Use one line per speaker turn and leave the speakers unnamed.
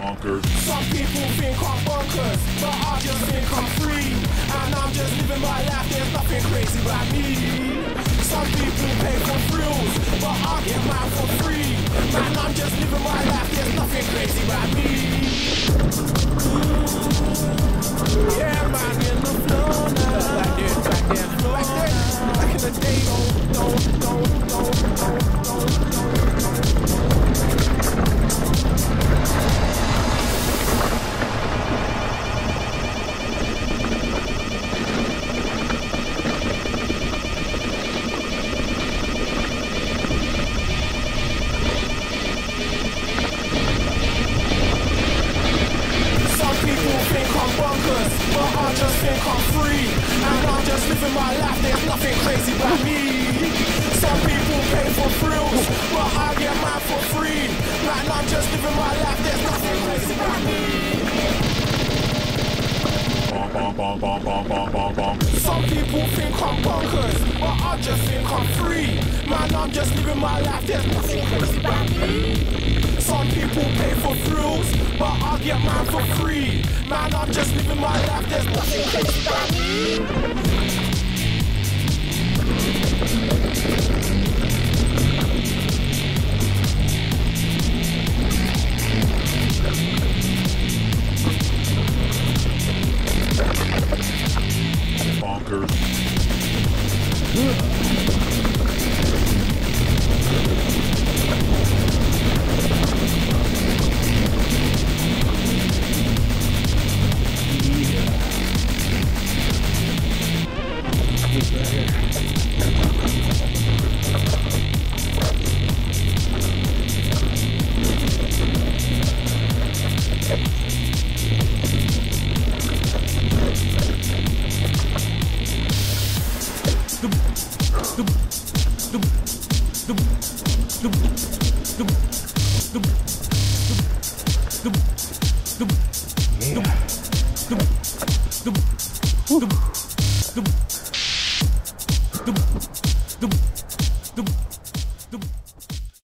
bonkers.
Some people think I'm bonkers, but I just think I'm free. And I'm just living my life, there's nothing crazy about me. Some people pay for thrills, but I get mine for free. Man, I'm just living my life, there's nothing crazy about me. Yeah, man, in the flow now. Back in the day, but I just think I'm free. And I'm just living my life, there's nothing crazy about me. Some people pay for thrills, but I get mine for free. Man, I'm just living my life, there's nothing crazy about me. Some people think I'm bonkers, but I just think I'm free. Man, I'm just living my life, there's nothing crazy about me. Some people pay for thrills, but I get mine for free. Man, I'm just living my life, there's nothing crazy about me.
Bonkers.
Yeah.